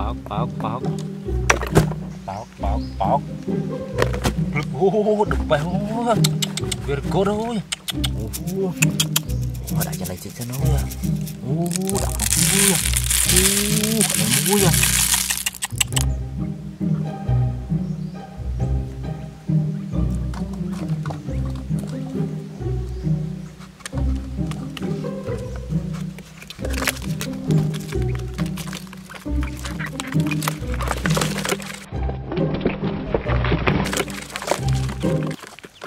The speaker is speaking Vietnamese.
bọc bọc bọc bọc bọc bọc được bay Virgo thôi đã cho này chị sẽ nói đã vui vui